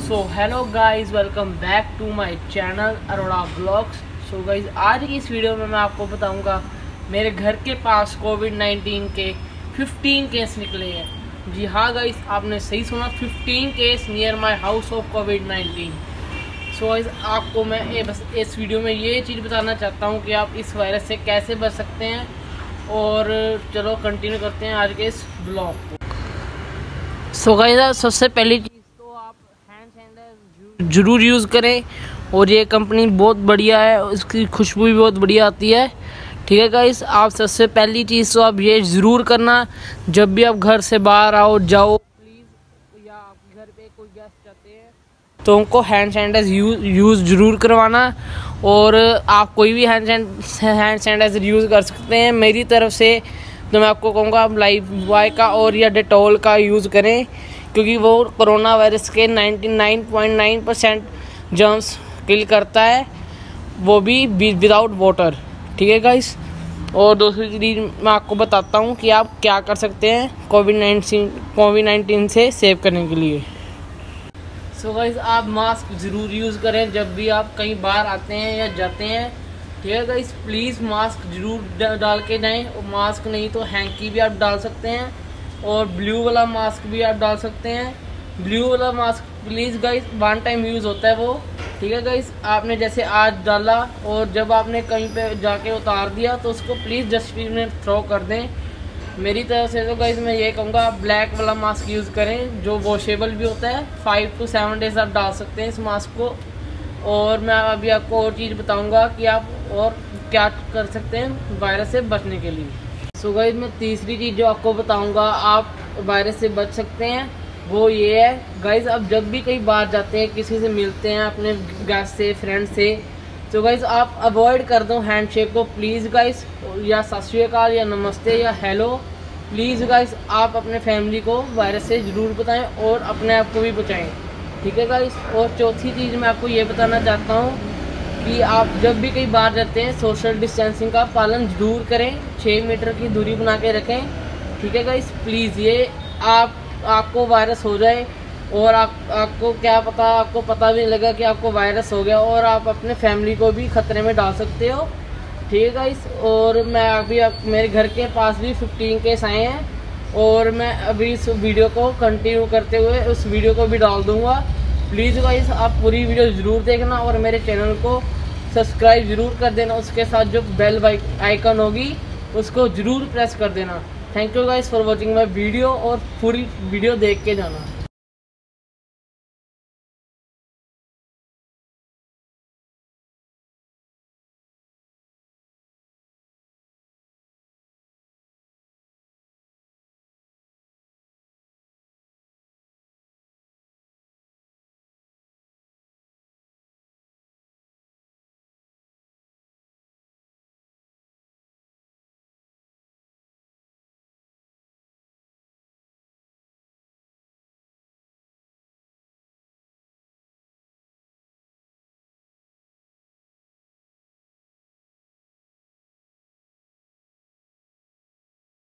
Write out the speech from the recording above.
So hello guys, welcome back to my channel Arora blogs. So guys, आज की इस video में मैं आपको बताऊंगा मेरे घर के पास कोविड-19 के 15 केस निकले हैं। जी हाँ गाइस, आपने सही सुना, 15 case near my house of कोविड-19। सो गाइस, आपको मैं बस इस वीडियो में ये चीज़ बताना चाहता हूँ कि आप इस वायरस से कैसे बच सकते हैं। और चलो कंटिन्यू करते हैं आज के इस ब्लॉग को। सो गाइस, सबसे पहली चीज़ तो आप हैंड सैनिटाइजर ज़रूर यूज़ करें। और ये कंपनी बहुत बढ़िया है, उसकी खुशबू भी बहुत बढ़िया आती है। ठीक है गाइस, आप सबसे पहली चीज़ तो आप ये ज़रूर करना, जब भी आप घर से बाहर आओ जाओ प्लीज़, या आप घर पे कोई गेस्ट आते हैं तो उनको हैंड सैनिटाइजर यूज़ ज़रूर करवाना। और आप कोई भी हैंड सैनिटाइजर यूज़ कर सकते हैं। मेरी तरफ से तो मैं आपको कहूँगा आप लाइफबॉय का और या डेटॉल का यूज़ करें, क्योंकि वो कोरोना वायरस के 99.9% जर्म्स किल करता है, वो भी विदाउट वाटर। ठीक है गाइस। और दूसरी चीज़ मैं आपको बताता हूँ कि आप क्या कर सकते हैं कोविड-19 से सेव करने के लिए। सो गाइस, आप मास्क ज़रूर यूज़ करें जब भी आप कहीं बाहर आते हैं या जाते हैं। ठीक है गाइस, प्लीज़ मास्क ज़रूर डाल के जाएं। और मास्क नहीं तो हैंकी भी आप डाल सकते हैं, और ब्लू वाला मास्क भी आप डाल सकते हैं। ब्लू वाला mask please guys, one time use होता है वो। ठीक है गाइस, आपने जैसे आज डाला और जब आपने कहीं पे जाके उतार दिया तो उसको प्लीज़ डस्टबिन में थ्रो कर दें। मेरी तरफ से तो गाइस मैं ये कहूँगा आप ब्लैक वाला मास्क यूज़ करें, जो वॉशेबल भी होता है। 5 to 7 डेज़ आप डाल सकते हैं इस मास्क को। और मैं अभी आपको और चीज़ बताऊंगा कि आप और क्या कर सकते हैं वायरस से बचने के लिए। सो गाइस, मैं तीसरी चीज़ जो आपको बताऊंगा आप वायरस से बच सकते हैं, वो ये है गाइस, आप जब भी कहीं बाहर जाते हैं, किसी से मिलते हैं, अपने गेस्ट से, फ्रेंड से, तो गाइस आप अवॉइड कर दो हैंडशेक को प्लीज़ गाइस, या सत श्री अकाल या नमस्ते या हेलो। प्लीज़ गाइस, आप अपने फैमिली को वायरस से ज़रूर बताएं और अपने आप को भी बचाएं। ठीक है गाइस। और चौथी चीज़ मैं आपको ये बताना चाहता हूँ कि आप जब भी कहीं बाहर जाते हैं सोशल डिस्टेंसिंग का पालन ज़रूर करें, 6 मीटर की दूरी बना के रखें। ठीक है गाइस, प्लीज़। ये आपको वायरस हो जाए और आपको क्या पता, आपको पता भी नहीं लगा कि आपको वायरस हो गया, और आप अपने फैमिली को भी ख़तरे में डाल सकते हो। ठीक है गाइस। और मैं अभी मेरे घर के पास भी 15 केस आए हैं, और मैं अभी इस वीडियो को कंटिन्यू करते हुए उस वीडियो को भी डाल दूँगा। प्लीज़ गाइस, आप पूरी वीडियो ज़रूर देखना और मेरे चैनल को सब्सक्राइब ज़रूर कर देना। उसके साथ जो बेल आइकन होगी उसको ज़रूर प्रेस कर देना। Thank you guys for watching my video, और पूरी वीडियो देख के जाना।